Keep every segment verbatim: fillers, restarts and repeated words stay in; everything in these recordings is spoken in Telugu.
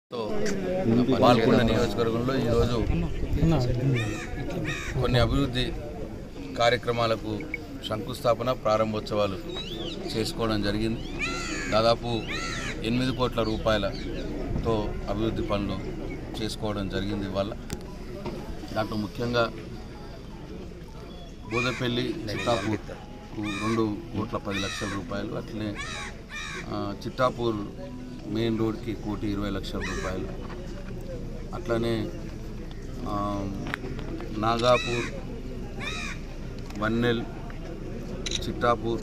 పాల్గొండ నియోజకవర్గంలో ఈరోజు కొన్ని అభివృద్ధి కార్యక్రమాలకు శంకుస్థాపన ప్రారంభోత్సవాలు చేసుకోవడం జరిగింది. దాదాపు ఎనిమిది కోట్ల రూపాయలతో అభివృద్ధి పనులు చేసుకోవడం జరిగింది. ఇవాళ దాంట్లో ముఖ్యంగా బోదపల్లి చిట్టాపూర్ రెండు కోట్ల పది లక్షల రూపాయలు, అట్లనే చిట్టాపూర్ మెయిన్ రోడ్కి కోటి ఇరవై లక్షల రూపాయలు, అట్లనే నాగాపూర్, వన్నెల్, చిట్టాపూర్,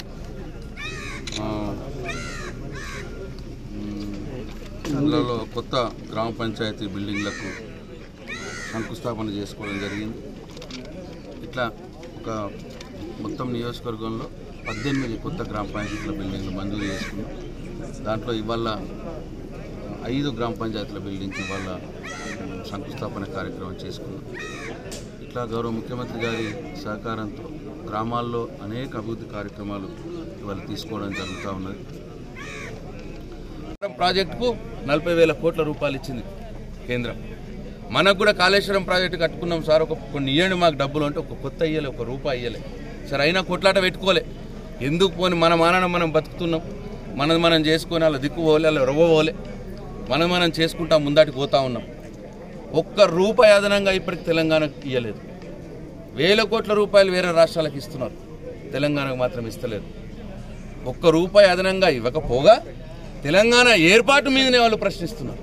ఇందులో కొత్త గ్రామ పంచాయతీ బిల్డింగ్లకు శంకుస్థాపన చేసుకోవడం జరిగింది. ఇట్లా ఒక మొత్తం నియోజకవర్గంలో పద్దెనిమిది కొత్త గ్రామ పంచాయతీల బిల్డింగ్లు మంజూరు చేసుకున్నాం. దాంట్లో ఇవాళ ఐదు గ్రామ పంచాయతీల బిల్డింగ్కి ఇవాళ శంకుస్థాపన కార్యక్రమం చేసుకున్నాం. ఇట్లా గౌరవ ముఖ్యమంత్రి గారి సహకారంతో గ్రామాల్లో అనేక అభివృద్ధి కార్యక్రమాలు ఇవాళ తీసుకోవడం జరుగుతూ ఉన్నది. ప్రాజెక్టుకు నలభై వేల కోట్ల రూపాయలు ఇచ్చింది కేంద్రం. మనకు కూడా కాళేశ్వరం ప్రాజెక్టు కట్టుకున్నాం సార్, ఒక కొన్ని ఇవ్వండి మాకు డబ్బులు అంటే ఒక కొత్త ఇయ్యలే, ఒక రూపాయి ఇయ్యలే సార్. అయినా కొట్లాట పెట్టుకోలే, ఎందుకు పోని మన మానాన మనం బతుకుతున్నాం, మనది మనం చేసుకొని అలా దిక్కు పోలే, అలా రవ్వ పోలే, మనం మనం చేసుకుంటా ముందాటికి పోతా ఉన్నాం. ఒక్క రూపాయి అదనంగా ఇప్పటికి తెలంగాణకు ఇవ్వలేదు. వేల కోట్ల రూపాయలు వేరే రాష్ట్రాలకు ఇస్తున్నారు, తెలంగాణకు మాత్రం ఇస్తలేదు. ఒక్క రూపాయి అదనంగా ఇవ్వకపోగా తెలంగాణ ఏర్పాటు మీదనే వాళ్ళు ప్రశ్నిస్తున్నారు.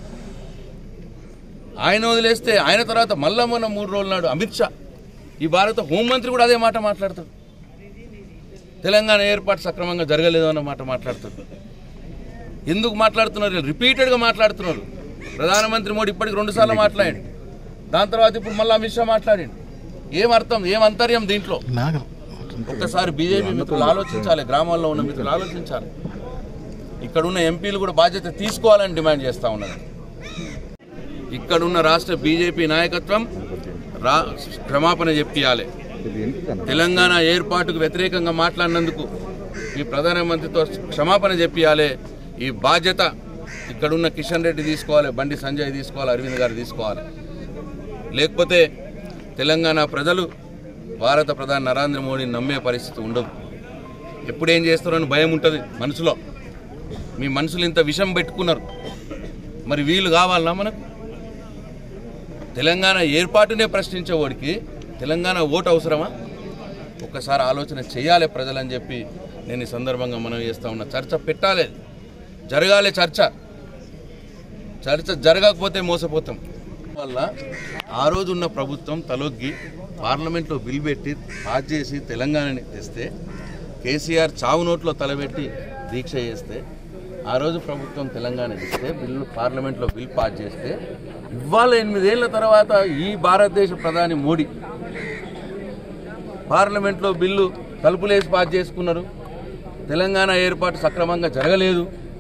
ఆయన వదిలేస్తే ఆయన తర్వాత మళ్ళా మొన్న మూడు రోజుల నాడు అమిత్ షా, ఈ భారత హోంమంత్రి కూడా అదే మాట మాట్లాడతాడు, తెలంగాణ ఏర్పాటు సక్రమంగా జరగలేదు అన్న మాట మాట్లాడుతాడు. ఎందుకు మాట్లాడుతున్నారు? రిపీటెడ్గా మాట్లాడుతున్నారు. ప్రధానమంత్రి మోడీ ఇప్పటికి రెండు సార్లు మాట్లాడాడు, దాని తర్వాత ఇప్పుడు మళ్ళీ అమిత్ షా మాట్లాడాడు. ఏం అర్థం, ఏం అంతర్యం దీంట్లో? ఒక్కసారి బీజేపీ మిత్రులు ఆలోచించాలి, గ్రామాల్లో ఉన్న మిత్రులు ఆలోచించాలి. ఇక్కడున్న ఎంపీలు కూడా బాధ్యత తీసుకోవాలని డిమాండ్ చేస్తూ ఉన్నారు. ఇక్కడున్న రాష్ట్ర బీజేపీ నాయకత్వం రా క్షమాపణ చెప్పియాలి. తెలంగాణ ఏర్పాటుకు వ్యతిరేకంగా మాట్లాడినందుకు ఈ ప్రధానమంత్రితో క్షమాపణ చెప్పియాలి. ఈ బాధ్యత ఇక్కడున్న కిషన్ రెడ్డి తీసుకోవాలి, బండి సంజయ్ తీసుకోవాలి, అరవింద్ గారు తీసుకోవాలి. లేకపోతే తెలంగాణ ప్రజలు భారత ప్రధాని నరేంద్ర మోడీని నమ్మే పరిస్థితి ఉండదు. ఎప్పుడేం చేస్తారని భయం ఉంటుంది మనసులో. మీ మనసులు ఇంత విషం పెట్టుకున్నారు, మరి వీళ్ళు కావాలన్నా మనకు? తెలంగాణ ఏర్పాటునే ప్రశ్నించేవాడికి తెలంగాణ ఓటు అవసరమా? ఒక్కసారి ఆలోచన చేయాలి ప్రజలని చెప్పి నేను ఈ సందర్భంగా మనం చేస్తూ ఉన్నా. చర్చ పెట్టాలి, జరగాలి చర్చ. చర్చ జరగకపోతే మోసపోతాం. వల్ల ఆ రోజు ఉన్న ప్రభుత్వం తలొగ్గి పార్లమెంట్లో బిల్ పెట్టి పాస్ చేసి తెలంగాణని తెస్తే, కేసీఆర్ చావు నోట్లో తలబెట్టి దీక్ష చేస్తే, ఆ రోజు ప్రభుత్వం తెలంగాణ ఇస్తే బిల్లు పార్లమెంట్లో బిల్ పాస్ చేస్తే, ఇవాళ ఎనిమిదేళ్ల తర్వాత ఈ భారతదేశ ప్రధాని మోడీ పార్లమెంట్లో బిల్లు తలుపులేసి పాస్ చేసుకున్నారు. తెలంగాణ ఏర్పాటు సక్రమంగా జరగలేదు,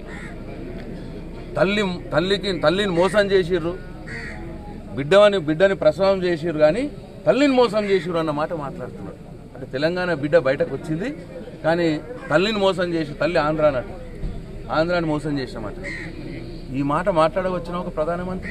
తల్లి తల్లికి తల్లిని మోసం చేసిర్రు, బిడ్డని బిడ్డని ప్రసవం చేసిర్రు, కానీ తల్లిని మోసం చేసిర్రు అన్న మాట మాట్లాడుతున్నారు. అంటే తెలంగాణ బిడ్డ బయటకు వచ్చింది, కానీ తల్లిని మోసం చేసి, తల్లి ఆంధ్ర అన్నట్టు ఆంధ్రాని మోసం చేసినమాట. ఈ మాట మాట్లాడవచ్చిన ఒక ప్రధానమంత్రి,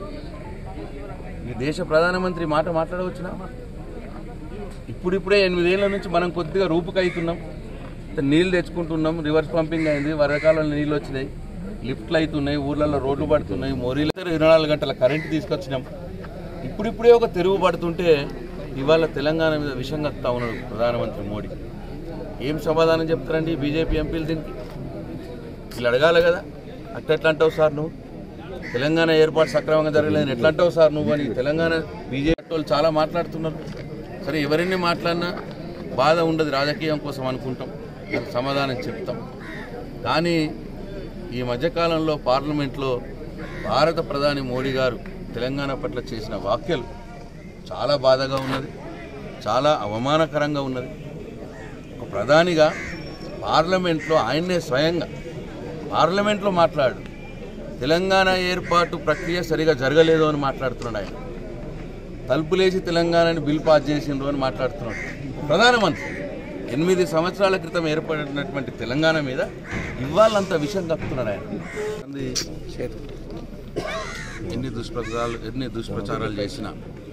ఈ దేశ ప్రధానమంత్రి మాట మాట్లాడవచ్చిన? ఇప్పుడిప్పుడే ఎనిమిదేళ్ల నుంచి మనం కొద్దిగా రూపుకైతున్నాం, నీళ్ళు తెచ్చుకుంటున్నాం, రివర్స్ పంపింగ్ అయింది, వరకాలంలో నీళ్ళు వచ్చినాయి, లిఫ్ట్లు అవుతున్నాయి, ఊర్లలో రోడ్లు పడుతున్నాయి, మోరీలు ఇరవై నాలుగు గంటల కరెంటు తీసుకొచ్చినాం. ఇప్పుడిప్పుడే ఒక తెరువు పడుతుంటే ఇవాళ తెలంగాణ మీద విషం కత్తా ఉన్నాడు ప్రధానమంత్రి మోడీ. ఏం సమాధానం చెప్తారండి బీజేపీ ఎంపీలు దీనికి? వీళ్ళు అడగాలి కదా. అట్లా అంటావు సార్ నువ్వు, తెలంగాణ ఏర్పాటు సక్రమంగా జరగలేదు ఎట్లా అంటావు సార్ నువ్వు అని తెలంగాణ బీజేపీ వాళ్ళు చాలా మాట్లాడుతున్నారు. సరే, ఎవరిని మాట్లాడినా బాధ ఉండదు, రాజకీయం కోసం అనుకుంటాం, సమాధానం చెప్తాం. కానీ ఈ మధ్యకాలంలో పార్లమెంట్లో భారత ప్రధాని మోడీ గారు తెలంగాణ పట్ల చేసిన వ్యాఖ్యలు చాలా బాధగా ఉన్నది, చాలా అవమానకరంగా ఉన్నది. ఒక ప్రధానిగా పార్లమెంట్లో ఆయన్నే స్వయంగా పార్లమెంట్లో మాట్లాడు, తెలంగాణ ఏర్పాటు ప్రక్రియ సరిగా జరగలేదు అని మాట్లాడుతున్నాడు. ఆయన తలుపులేసి తెలంగాణని బిల్ పాస్ చేసిండ్రు అని మాట్లాడుతున్నాడు ప్రధానమంత్రి. ఎనిమిది సంవత్సరాల క్రితం ఏర్పడినటువంటి తెలంగాణ మీద ఇవాళంతా విషయం కక్కుతున్నాడు ఆయన. ఎన్ని దుష్ప్రచారాలు ఎన్ని దుష్ప్రచారాలు చేసినా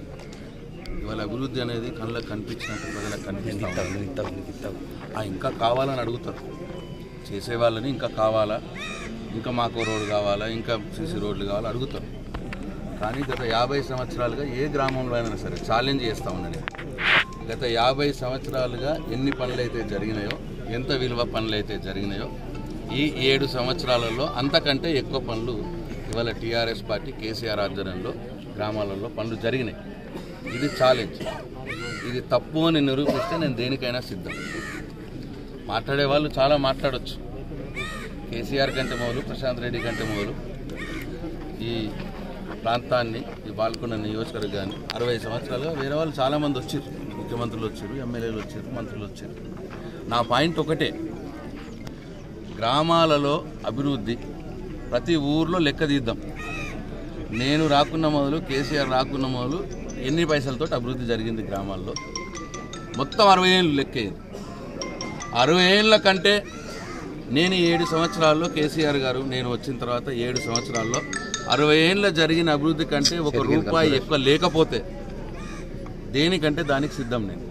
ఇవాళ అభివృద్ధి అనేది కళ్ళకు కనిపించినట్టు ప్రజలకు కనిపిస్తాం. ఇంకా కావాలని అడుగుతారు చేసేవాళ్ళని, ఇంకా కావాలా, ఇంకా మాకు రోడ్డు కావాలా, ఇంకా సీసీ రోడ్లు కావాలా అడుగుతారు. కానీ గత యాభై సంవత్సరాలుగా ఏ గ్రామంలో అయినా సరే ఛాలెంజ్ చేస్తూ ఉన్నాను. గత యాభై సంవత్సరాలుగా ఎన్ని పనులు అయితే జరిగినాయో, ఎంత విలువ పనులు అయితే జరిగినాయో, ఈ ఏడు సంవత్సరాలలో అంతకంటే ఎక్కువ పనులు ఇవాళ టీఆర్ఎస్ పార్టీ కేసీఆర్ ఆధ్వర్యంలో గ్రామాలలో పనులు జరిగినాయి. ఇది ఛాలెంజ్. ఇది తప్పు అని నిరూపిస్తే నేను దేనికైనా సిద్ధం. మాట్లాడే వాళ్ళు చాలా మాట్లాడవచ్చు. కేసీఆర్ కంటే మొదలు, ప్రశాంత్ రెడ్డి కంటే మొదలు ఈ ప్రాంతాన్ని, ఈ బాల్కొండ నియోజకవర్గాన్ని అరవై సంవత్సరాలుగా వేరే వాళ్ళు చాలామంది వచ్చారు. ముఖ్యమంత్రులు వచ్చారు, ఎమ్మెల్యేలు వచ్చారు, మంత్రులు వచ్చారు. నా పాయింట్ ఒకటే, గ్రామాలలో అభివృద్ధి ప్రతి ఊర్లో లెక్క తీద్దాం. నేను రాకున్న మొదలు, కేసీఆర్ రాకున్న మొదలు ఎన్ని పైసలతో అభివృద్ధి జరిగింది గ్రామాల్లో మొత్తం అరవై ఏళ్ళు లెక్కేది. అరవై ఏళ్ళ కంటే నేను ఏడు సంవత్సరాల్లో, కేసీఆర్ గారు నేను వచ్చిన తర్వాత ఏడు సంవత్సరాల్లో అరవై ఏళ్ళ జరిగిన అభివృద్ధి కంటే ఒక రూపాయి ఎక్కువ లేకపోతే దేనికంటే దానికి సిద్ధం నేను.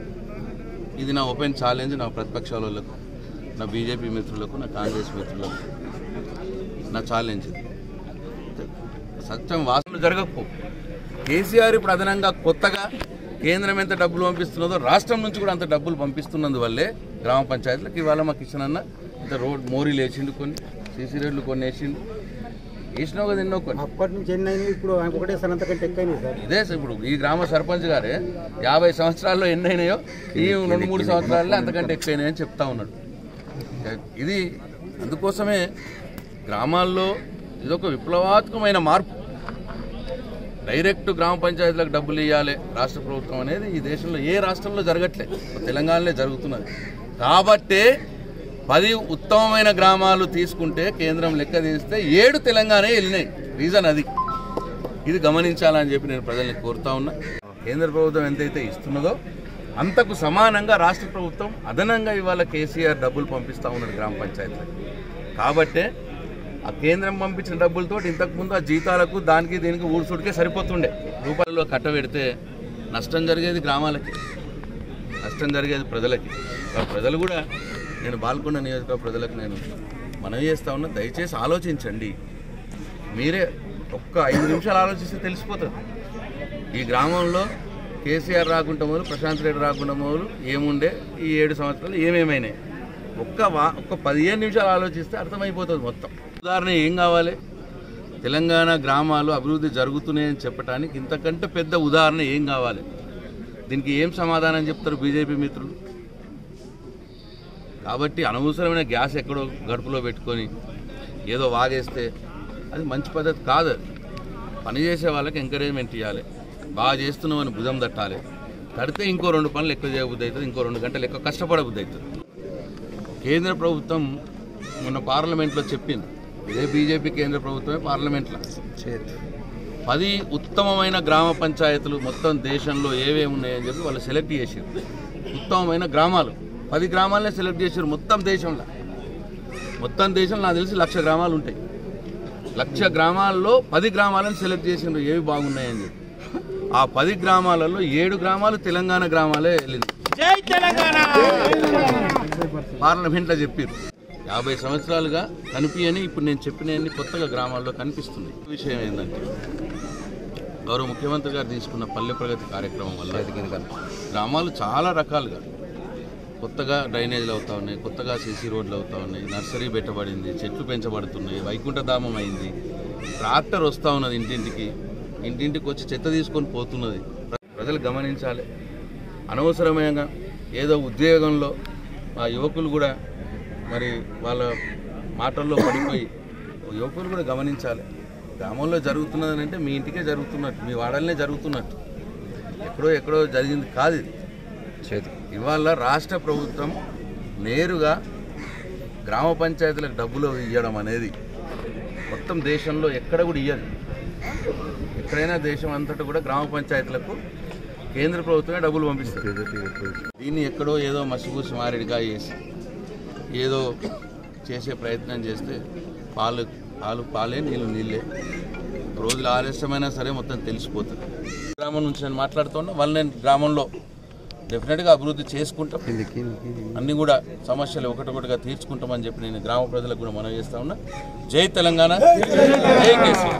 ఇది నా ఓపెన్ ఛాలెంజ్ నా ప్రతిపక్షాల వాళ్ళకు, నా బీజేపీ మిత్రులకు, నా కాంగ్రెస్ మిత్రులకు నా ఛాలెంజ్. సత్యం వాసనలు జరగకపో. కేసీఆర్ ఇప్పుడు అదనంగా కొత్తగా కేంద్రం ఎంత డబ్బులు పంపిస్తున్నదో రాష్ట్రం నుంచి కూడా అంత డబ్బులు పంపిస్తున్నందువల్లే గ్రామ పంచాయతీలకు ఇవాళ మా కిషన్ అన్న ఇంత రోడ్ మోరీలు వేసిండు, కొన్ని సీసీ రోడ్లు కొన్ని వేసిండు, వేసినావు కదా ఎన్నో కొన్ని. అప్పటి నుంచి ఎన్ని అయినాయి, ఇప్పుడు ఒకటే సార్ అంతకంటే ఎక్కువ సార్. ఇదే ఇప్పుడు ఈ గ్రామ సర్పంచ్ గారే యాభై సంవత్సరాల్లో ఎన్ని అయినాయో ఈ రెండు మూడు సంవత్సరాల్లో అంతకంటే ఎక్కువ అయినాయని చెప్తా ఉన్నాడు. ఇది అందుకోసమే గ్రామాల్లో ఇదొక విప్లవాత్మకమైన మార్పు. డైరెక్ట్ గ్రామ పంచాయతీలకు డబ్బులు ఇవ్వాలి రాష్ట్ర ప్రభుత్వం అనేది ఈ దేశంలో ఏ రాష్ట్రంలో జరగట్లే, తెలంగాణలో జరుగుతున్నది. కాబట్టే పది ఉత్తమమైన గ్రామాలు తీసుకుంటే కేంద్రం లెక్క తీస్తే ఏడు తెలంగాణ వెళ్ళినాయి. రీజన్ అది. ఇది గమనించాలని చెప్పి నేను ప్రజల్ని కోరుతా ఉన్నా. కేంద్ర ప్రభుత్వం ఎంతైతే ఇస్తున్నదో అంతకు సమానంగా రాష్ట్ర ప్రభుత్వం అదనంగా ఇవాళ కేసీఆర్ డబ్బులు పంపిస్తూ ఉన్నాడు గ్రామ పంచాయతీలకు. కాబట్టే ఆ కేంద్రం పంపించిన డబ్బులతో ఇంతకుముందు ఆ జీతాలకు దానికి దీనికి ఊడ్చుడికే సరిపోతుండే. రూపాయలలో కట్టబెడితే నష్టం జరిగేది గ్రామాలకి, నష్టం జరిగేది ప్రజలకి. ప్రజలు కూడా నేను బాల్కొండ నియోజకవర్గ ప్రజలకు నేను మనవి చేస్తా ఉన్నా, దయచేసి ఆలోచించండి. మీరే ఒక్క ఐదు నిమిషాలు ఆలోచిస్తే తెలిసిపోతుంది ఈ గ్రామంలో కేసీఆర్ రాకుండా మొదలు, ప్రశాంత్ రెడ్డి రాకుండా మొదలు ఏముండే, ఈ ఏడు సంవత్సరాలు ఏమేమైనాయి. ఒక్క వా ఒక్క పదిహేను నిమిషాలు ఆలోచిస్తే అర్థమైపోతుంది మొత్తం. ఉదాహరణ ఏం కావాలి? తెలంగాణ గ్రామాలు అభివృద్ధి జరుగుతున్నాయని చెప్పడానికి ఇంతకంటే పెద్ద ఉదాహరణ ఏం కావాలి? దీనికి ఏం సమాధానం చెప్తారు బీజేపీ మిత్రులు? కాబట్టి అనవసరమైన గ్యాస్ ఎక్కడో గడుపులో పెట్టుకొని ఏదో వాగేస్తే అది మంచి పద్ధతి కాదు. పనిచేసే వాళ్ళకి ఎంకరేజ్మెంట్ ఇవ్వాలి, బాగా చేస్తున్నామని భుజం తట్టాలి. తడితే ఇంకో రెండు పనులు ఎక్కువ చేయబుద్ధి అవుతుంది, ఇంకో రెండు గంటలు ఎక్కువ కష్టపడబుద్ధి అవుతుంది. కేంద్ర ప్రభుత్వం మొన్న పార్లమెంట్లో చెప్పింది, ఇదే బీజేపీ కేంద్ర ప్రభుత్వమే పార్లమెంట్లో పది ఉత్తమమైన గ్రామ పంచాయతీలు మొత్తం దేశంలో ఏవేమి ఉన్నాయని చెప్పి వాళ్ళు సెలెక్ట్ చేశారు. ఉత్తమమైన గ్రామాలు పది గ్రామాలనే సెలెక్ట్ చేశారు మొత్తం దేశంలో. మొత్తం దేశంలో నాకు తెలిసి లక్ష గ్రామాలు ఉంటాయి. లక్ష గ్రామాల్లో పది గ్రామాలను సెలెక్ట్ చేసిండ్రు ఏవి బాగున్నాయని చెప్పి. ఆ పది గ్రామాలలో ఏడు గ్రామాలు తెలంగాణ గ్రామాలే వెళ్ళింది. పార్లమెంట్లో చెప్పారు. యాభై సంవత్సరాలుగా కనిపించని ఇప్పుడు నేను చెప్పినవన్నీ కొత్తగా గ్రామాల్లో కనిపిస్తుంది. విషయం ఏంటంటే గౌరవ ముఖ్యమంత్రి గారు తీసుకున్న పల్లె ప్రగతి కార్యక్రమం వల్ల గ్రామాలు చాలా రకాలుగా కొత్తగా డ్రైనేజీలు అవుతా ఉన్నాయి, కొత్తగా సీసీ రోడ్లు అవుతా ఉన్నాయి, నర్సరీ పెట్టబడింది, చెట్లు పెంచబడుతున్నాయి, వైకుంఠధామం అయింది, ట్రాక్టర్ వస్తూ ఉన్నది ఇంటింటికి, ఇంటింటికి వచ్చి చెత్త తీసుకొని పోతున్నది. ప్రజలు గమనించాలి. అనవసరమైన ఏదో ఉద్యోగంలో ఆ యువకులు కూడా మరి వాళ్ళ మాటల్లో పడిపోయి యువకులు కూడా గమనించాలి. గ్రామంలో జరుగుతున్నది అంటే మీ ఇంటికే జరుగుతున్నట్టు, మీ వాడలనే జరుగుతున్నట్టు, ఎక్కడో ఎక్కడో జరిగింది కాదు ఇది. ఇవాళ రాష్ట్ర ప్రభుత్వం నేరుగా గ్రామ పంచాయతీలకు డబ్బులు ఇవ్వడం అనేది మొత్తం దేశంలో ఎక్కడ కూడా ఇవ్వదు. ఎక్కడైనా దేశం అంతటా కూడా గ్రామ పంచాయతీలకు కేంద్ర ప్రభుత్వమే డబ్బులు పంపిస్తుంది. దీన్ని ఎక్కడో ఏదో మసిపూసి మారేడుగా చేసి ఏదో చేసే ప్రయత్నం చేస్తే పాలు పాలు పాలే నీళ్ళు నీళ్ళే. రోజులు ఆలస్యమైనా సరే మొత్తం తెలిసిపోతుంది. గ్రామం నుంచి నేను మాట్లాడుతున్నా, వాళ్ళు నేను గ్రామంలో డెఫినెట్గా అభివృద్ధి చేసుకుంటాం, అన్నీ కూడా సమస్యలు ఒకటొకటిగా తీర్చుకుంటామని చెప్పి నేను గ్రామ ప్రజలకు కూడా మనవి చేస్తా ఉన్నా. జై తెలంగాణ, జై కేసీఆర్.